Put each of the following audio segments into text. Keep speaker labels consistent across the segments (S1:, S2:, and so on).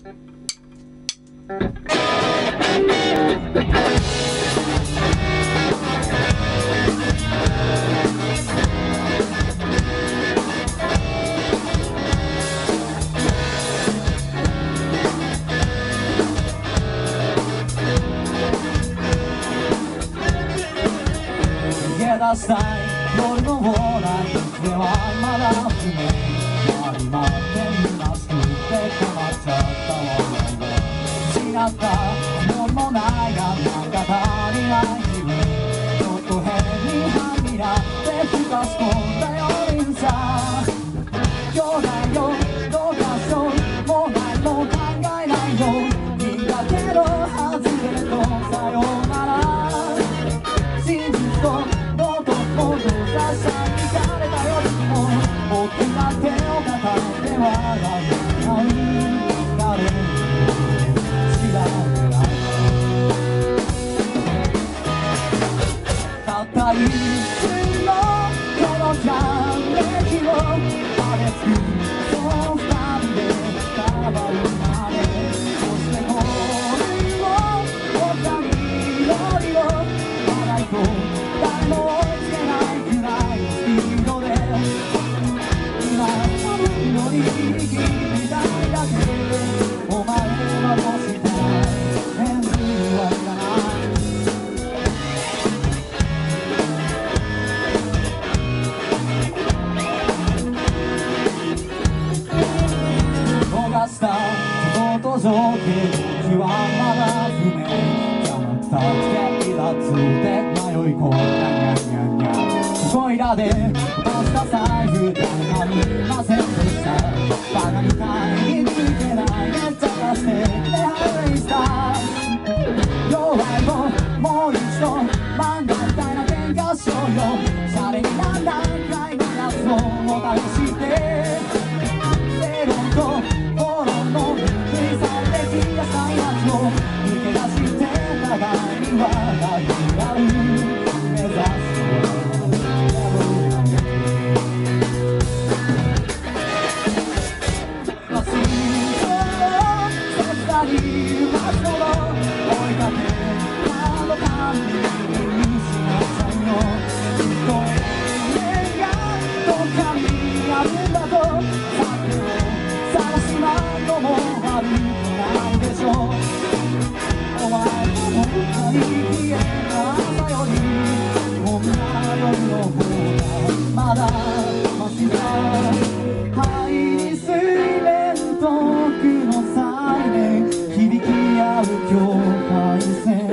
S1: 出したい夜のオーライではまだ不明やりまって今すくって困っちゃったわ失ったつもりもないがなんか足りない自分ちょっと変に半になってふかし込んだよりんさ兄弟よどうかしようもう何も考えないよいいんだけど外れとさようなら真実ともっとささにかれたよりも大きな手を抱えて笑う誰も知らないたった一瞬のこのキャンデキをあれつくそう二人で伝わるまでそしてこれをお茶に祈りを笑いと誰も条件気はまだ不明じゃなくたってイラついて迷い込んだニャンニャンニャンそこいらで落とした財布誰も見ませんでしたバカみたいについてないめっちゃ出して手配した弱いをもう一度漫画みたいな喧嘩しようよシャレにならないくらいのやつをお試して正論とフォローの気がしたいやつを抜け出して互いに笑い合う目指すまっすぐ切なに待つほど追いかけあのたびにしまったよきっと永遠がどっかにあるんだとさてを探しまのもあるないでしょうお前の本当に消えた朝よりこんな夜の方がまだマシだハイ水面遠くのサイレン響き合う境界線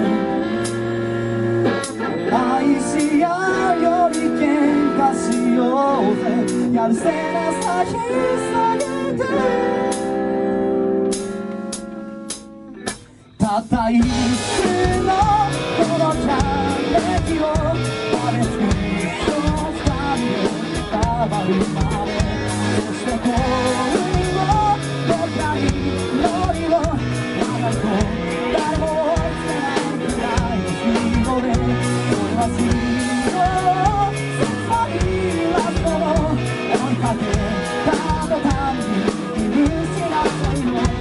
S1: 愛し合うより喧嘩しようぜやるせなさ引き下げてたった一瞬のこのキャンデキを食べつくその二人で伝わるまでそして幸運を僕らに祈りを長いと誰も追いつけないくらいのスピードで俺はスピードを切ないラストを追いかけたのたびに許しなさいよ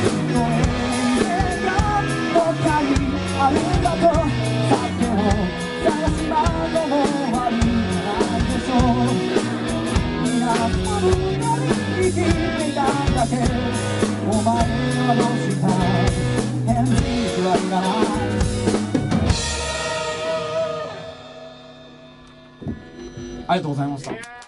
S1: あるんだとさてを探しまのも悪いなんでしょう皆多分より生きていたんだけお前はどうした返事はいらないありがとうございました。